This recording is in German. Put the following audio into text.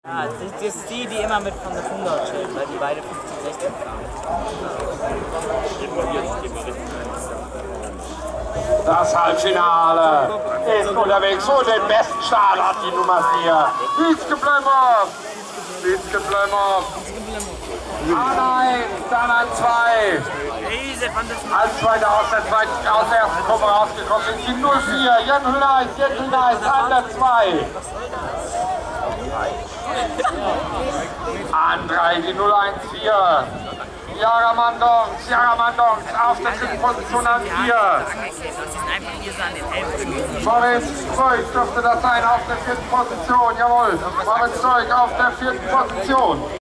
Ja, das ist die immer mit von der Fundort chillen, weil die beide 15, 16 fahren. Das Halbfinale ist unterwegs und den besten Start hat die Nummer 4. Witzke Blömhoff. Witzke Blömhoff. A1, dann an 2. Als Zweiter aus der ersten Gruppe rausgekommen sind die 04. Jensen Leis an der 2. An 3 die 014. Jaramandons auf der dritten Position an 4. Moritz Zeug dürfte das sein auf der vierten Position, jawohl. Moritz Zeug auf der vierten Position.